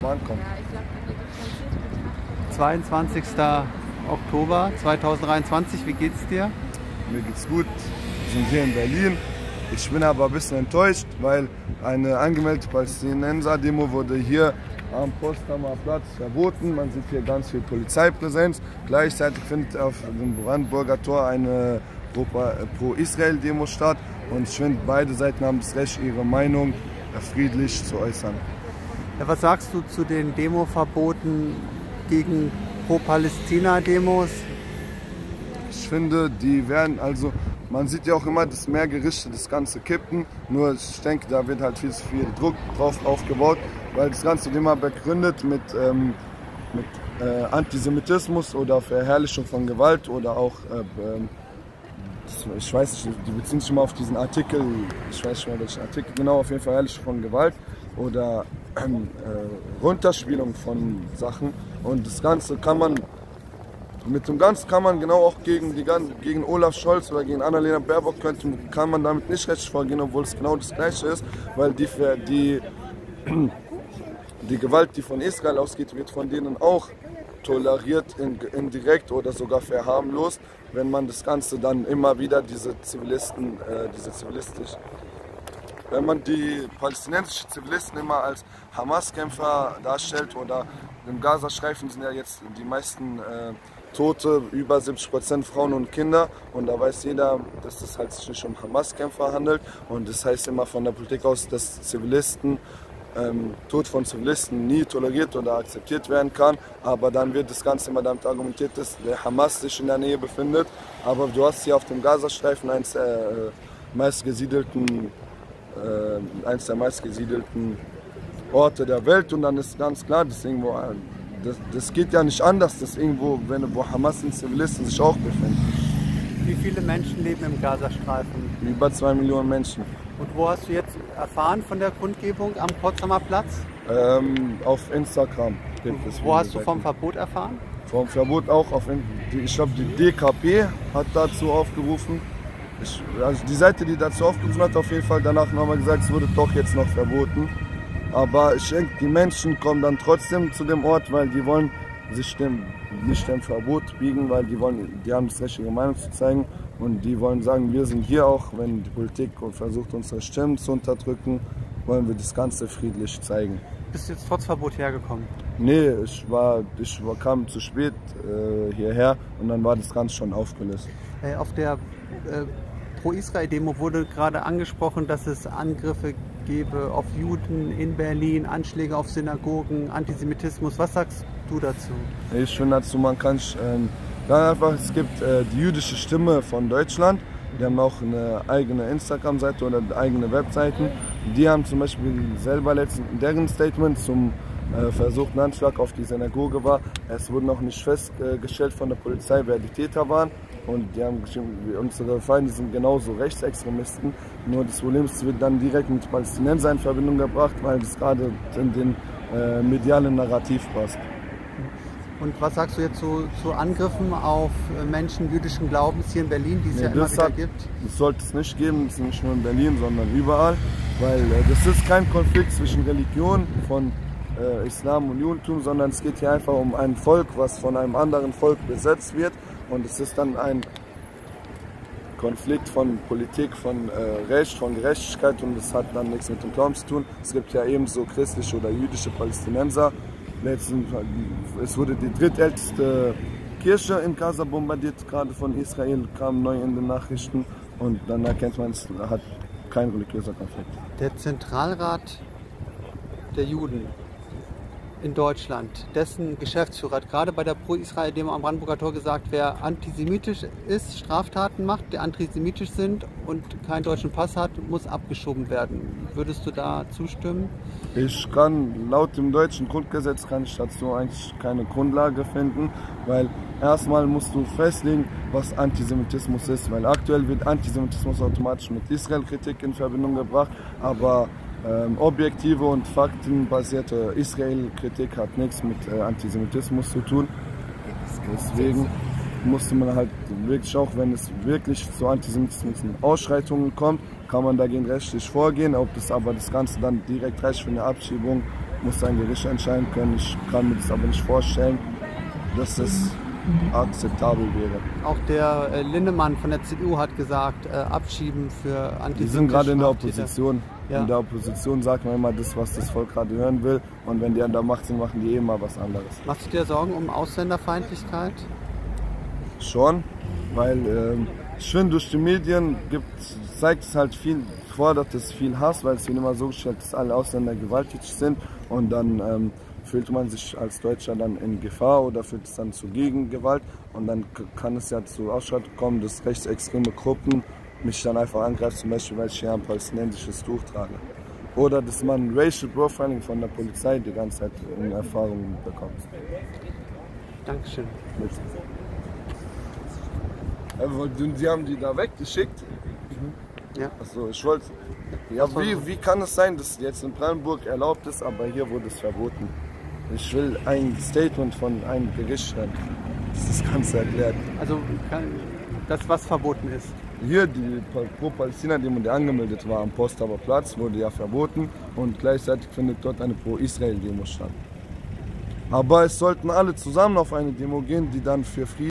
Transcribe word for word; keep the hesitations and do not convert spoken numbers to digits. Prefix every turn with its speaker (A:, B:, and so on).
A: ankommt.
B: zweiundzwanzigster Oktober zweitausenddreiundzwanzig, wie geht's dir?
A: Mir geht's gut, wir sind hier in Berlin. Ich bin aber ein bisschen enttäuscht, weil eine angemeldete Palästinenser-Demo wurde hier am Potsdamer Platz verboten. Man sieht hier ganz viel Polizeipräsenz. Gleichzeitig findet auf dem Brandenburger Tor eine Pro-Israel-Demo statt. Und ich finde, beide Seiten haben das Recht, ihre Meinung friedlich zu äußern.
B: Ja, was sagst du zu den Demoverboten gegen Pro-Palästina-Demos?
A: Ich finde, die werden also, man sieht ja auch immer, dass mehr Gerichte das Ganze kippen. Nur ich denke, da wird halt viel zu viel Druck drauf aufgebaut, weil das Ganze wird immer begründet mit, ähm, mit äh, Antisemitismus oder Verherrlichung von Gewalt oder auch, äh, das, ich weiß nicht, die beziehen sich immer auf diesen Artikel, ich weiß nicht mehr welchen Artikel, genau, auf jeden Fall Verherrlichung von Gewalt oder äh, Runterspielung von Sachen. Und das Ganze kann man Mit dem Ganzen kann man genau auch gegen, die, gegen Olaf Scholz oder gegen Annalena Baerbock könnte, kann man damit nicht rechtlich vorgehen, obwohl es genau das Gleiche ist, weil die, die, die Gewalt, die von Israel ausgeht, wird von denen auch toleriert, indirekt oder sogar verharmlost, wenn man das Ganze dann immer wieder diese Zivilisten, äh, diese zivilistisch, wenn man die palästinensischen Zivilisten immer als Hamas-Kämpfer darstellt oder im Gazastreifen sind ja jetzt die meisten äh, Tote, über siebzig Prozent Frauen und Kinder, und da weiß jeder, dass es halt sich nicht um Hamas-Kämpfer handelt, und das heißt immer von der Politik aus, dass Zivilisten, ähm, Tod von Zivilisten nie toleriert oder akzeptiert werden kann, aber dann wird das Ganze immer damit argumentiert, dass der Hamas sich in der Nähe befindet, aber du hast hier auf dem Gazastreifen eins der äh, meistgesiedelten, äh, eins der meistgesiedelten Orte der Welt, und dann ist ganz klar, dass irgendwo Das, das geht ja nicht anders, dass irgendwo, wenn wo Hamas und Zivilisten sich auch befinden.
B: Wie viele Menschen leben im Gazastreifen?
A: Über zwei Millionen Menschen.
B: Und wo hast du jetzt erfahren von der Kundgebung am Potsdamer Platz?
A: Ähm, auf Instagram gibt es.
B: Wo hast du vom Verbot erfahren?
A: Vom Verbot auch auf, ich glaube, die D K P hat dazu aufgerufen. Ich, also die Seite, die dazu aufgerufen hat, auf jeden Fall danach nochmal gesagt, es wurde doch jetzt noch verboten. Aber ich denke, die Menschen kommen dann trotzdem zu dem Ort, weil die wollen sich dem, nicht dem Verbot biegen, weil die, wollen, die haben das Recht, ihre Meinung zu zeigen. Und die wollen sagen, wir sind hier auch, wenn die Politik versucht, unsere Stimmen zu unterdrücken, wollen wir das Ganze friedlich zeigen.
B: Bist du jetzt trotz Verbot hergekommen?
A: Nee, ich, war, ich war, kam zu spät äh, hierher, und dann war das Ganze schon aufgelöst.
B: Äh, auf der äh, Pro-Israel-Demo wurde gerade angesprochen, dass es Angriffe gebe auf Juden in Berlin, Anschläge auf Synagogen, Antisemitismus. Was sagst du dazu?
A: Ich finde dazu, man kann äh, einfach, es gibt äh, die jüdische Stimme von Deutschland, die haben auch eine eigene Instagram-Seite oder eigene Webseiten. Die haben zum Beispiel selber letztens, deren Statement zum äh, versuchten Anschlag auf die Synagoge war, es wurde noch nicht festgestellt von der Polizei, wer die Täter waren. Und die haben geschrieben, unsere Feinde sind genauso Rechtsextremisten. Nur das Problem ist, es wird dann direkt mit Palästinensern in Verbindung gebracht, weil das gerade in den äh, medialen Narrativ passt.
B: Und was sagst du jetzt zu, zu Angriffen auf Menschen jüdischen Glaubens hier in Berlin, die es nee, ja immer wieder hat, gibt?
A: Das sollte es nicht geben, das ist nicht nur in Berlin, sondern überall. Weil äh, das ist kein Konflikt zwischen Religion von äh, Islam und Judentum, sondern es geht hier einfach um ein Volk, was von einem anderen Volk besetzt wird. Und es ist dann ein Konflikt von Politik, von äh, Recht, von Gerechtigkeit, und das hat dann nichts mit dem Glauben zu tun. Es gibt ja ebenso christliche oder jüdische Palästinenser. Letzten, es wurde die drittälteste Kirche in Gaza bombardiert, gerade von Israel, kam neu in den Nachrichten, und dann erkennt man, es hat kein religiöser Konflikt.
B: Der Zentralrat der Juden in Deutschland, dessen Geschäftsführer hat gerade bei der Pro-Israel-Demo am Brandenburger Tor gesagt, wer antisemitisch ist, Straftaten macht, die antisemitisch sind und keinen deutschen Pass hat, muss abgeschoben werden. Würdest du da zustimmen?
A: Ich kann, laut dem deutschen Grundgesetz kann ich dazu eigentlich keine Grundlage finden, weil erstmal musst du festlegen, was Antisemitismus ist, weil aktuell wird Antisemitismus automatisch mit Israel-Kritik in Verbindung gebracht, aber Ähm, objektive und faktenbasierte Israel-Kritik hat nichts mit äh, Antisemitismus zu tun. Deswegen musste man halt wirklich, auch wenn es wirklich zu Antisemitismus und Ausschreitungen kommt, kann man dagegen rechtlich vorgehen. Ob das aber das Ganze dann direkt reicht für eine Abschiebung, muss ein Gericht entscheiden können. Ich kann mir das aber nicht vorstellen, dass es akzeptabel wäre.
B: Auch der äh, Linnemann von der C D U hat gesagt, äh, abschieben für antisemitische
A: Die sind gerade in der
B: Straftäter.
A: Opposition.
B: Ja.
A: In der Opposition sagt man immer das, was das Volk gerade hören will. Und wenn die an der Macht sind, machen die eh immer was anderes.
B: Machst du dir Sorgen um Ausländerfeindlichkeit?
A: Schon, weil ähm, ich finde, durch die Medien gibt, zeigt es halt viel, fordert es viel Hass, weil es wird immer so gestellt, dass alle Ausländer gewalttätig sind und dann ähm, fühlt man sich als Deutscher dann in Gefahr oder fühlt es dann zu Gegengewalt und dann kann es ja zu Ausschreitungen kommen, dass rechtsextreme Gruppen mich dann einfach angreifen, zum Beispiel, weil ich hier ein palästinensisches Tuch trage. Oder dass man Racial Profiling von der Polizei die ganze Zeit in Erfahrung bekommt.
B: Dankeschön.
A: Und Sie haben die da weggeschickt?
B: Mhm. Ja.
A: Achso, ich wollte. Ja, wie, wie kann es sein, dass jetzt in Brandenburg erlaubt ist, aber hier wurde es verboten? Ich will ein Statement von einem Gericht hören, das das Ganze erklärt.
B: Also kann, das, was verboten ist.
A: Hier die Pro-Palästina-Demo, die angemeldet war am Potsdamer Platz, wurde ja verboten und gleichzeitig findet dort eine Pro-Israel-Demo statt. Aber es sollten alle zusammen auf eine Demo gehen, die dann für Frieden